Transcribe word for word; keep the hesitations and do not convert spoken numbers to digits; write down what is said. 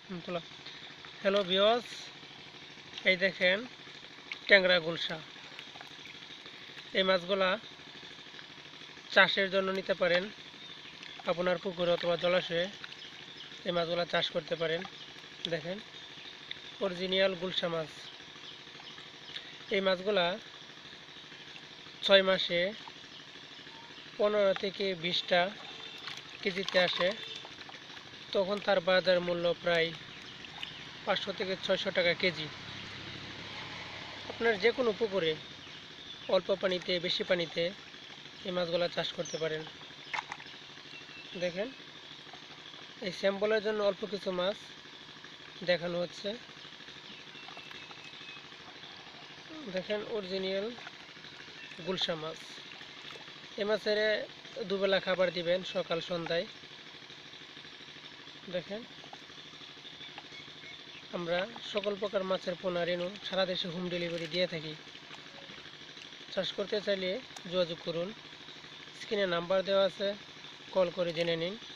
হুম, তোলা। Hello viewers, এই দেখেন ট্যাংরা গুলশা। এই মাছগুলা চাষের জন্য নিতে পারেন, আপনার পুকুর অথবা জলাশয়ে এই মাছগুলা চাষ করতে পারেন। দেখেন অরিজিনাল গুলশা মাছ। এই মাছগুলা ছয় মাসে পনেরো থেকে বিশটা কেজিতে আসে। তখন তার বাজার মূল্য প্রায় পাঁচশো থেকে ছয়শো টাকা কেজি। আপনার যে কোনো পুকুরে অল্প পানিতে বেশি পানিতে এই মাছগুলা চাষ করতে পারেন। দেখেন এই স্যাম্পলের জন্য অল্প কিছু মাছ দেখানো হচ্ছে। দেখেন অরিজিনাল গুলশা মাছ। এই মাছের দুবেলা খাবার দিবেন, সকাল সন্ধ্যায়। দেখেন আমরা সকল প্রকার মাছের পোনা রেণু সারা দেশে হোম ডেলিভারি দিয়ে থাকি। চাষ করতে চাইলে যোগাযোগ করুন, স্ক্রিনে নাম্বার দেওয়া আছে, কল করে জেনে নিন।